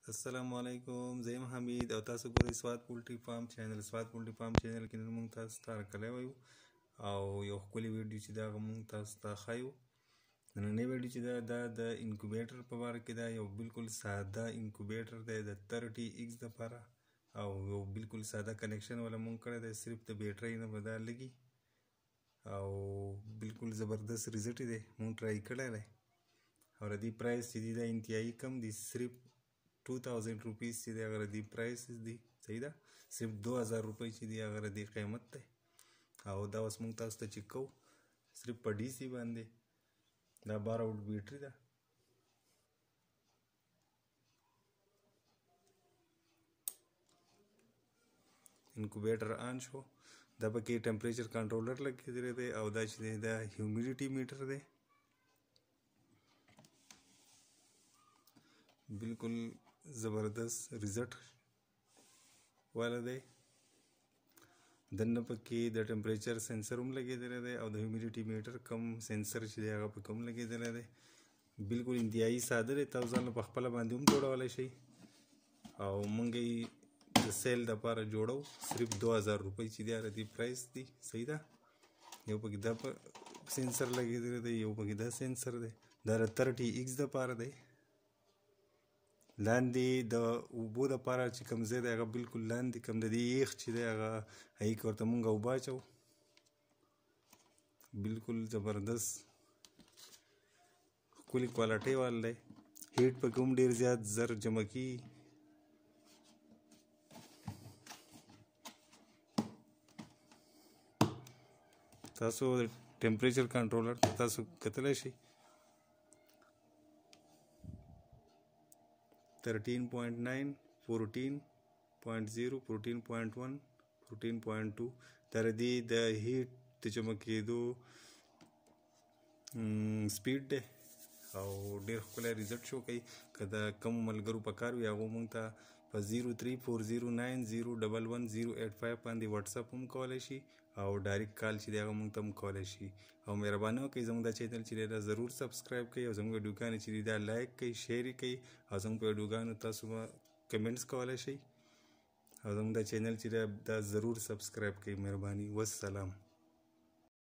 السلام علیکم، زه حمید او تاسو ګورئ سوات پولټری فارم چینل. سوات پولټری فارم چینل کې نن موږ تاسو ته راکلی وایو او یو ښکلې ویډیو چې دا موږ تاسو ته ښایو. نننۍ ویډیو چې دا د انکوبیټر په باره کې ده. یو بالکل ساده انکوبیټر دی د 30 ایکس دپاره او یو بالکل ساده کنیکشن والا موږ کړی دی. صرف د بیټرۍ نه به دا لګي او بالکل زبردست ریزلټ دی. موږ ټرای کړی دی او د دې پرایس چې دی دا انتهایي کم دی. صرف 2000 روپیز چې دی هغه د دې پرایس دی. صحیح ده، صرف 2000 روپۍ چې دی هغه د دې قیمت دی. او دا اوس موږ تاسو ته چیک کوو صرف په ډي سي باندې. دا 12 وولټ بیټري ده. انکوبیټر آن شو. دا پکې ټمپریچر کنټرولر لګېدلی دی او دا چې دی دا هیومیډیټي میټر دی. بالکل زبردست ریزلټ والا دی. دننه پکې د ټمپریچر سینسر هم لګېدلی دی او د هیومیډیټي میټر کم سینسر چې دی هغه پکې هم لګېدلی دی. بالکل انتهایي ساده دی. تاسو ځان په خپله باندې هم جوړولی شئ او موږ یې د سیل دپاره جوړو. صرف 2000 روپۍ چې دی هغه د دې پرایس دی. صحیح ده. یو پکې دا سینسر لګېدلی دی، یو پکې دا سینسر دی. دا د 30 ایکس دپاره دی. لاندې د اوبو دپاره چې کوم ځای دی هغه بالکل لاندې کوم د دې یخ چې دی هغه هغې کې ورته مونږ اوبه اچوو. بالکل زبردست ښکلې کوالټۍ والا دی. هیټ پکې هم ډېر زیات زر جمع کېږي. تاسو ټمپریچر کنټرولر ته تاسو کتلی شئ. 13.9 14.0 14.1 14.2 دا د دې د هیټ د جمع کېدو سپیډ دی او ډېر ښکلی ریزلټ شو کوي. که د کومو ملګرو په کار وي هغو موږ ته په 034090111085 باندې وټساپ هم کولی شي او ډایرکټ کال چې دی هغه موږ ته هم کولی شي. او مهرباني وکړئ زموږ دا چینل چې دی دا ضرور سبسکرایب کړئ او زموږ ویډیوګانې چې دي دا لایک کړئ، شیر یې کړئ او زموږ په ویډیوګانو تاسو به کمنټس کولی شئ او زموږ دا چینل چې دی دا ضرور سبسکرایب کړئ. مهرباني، والسلام.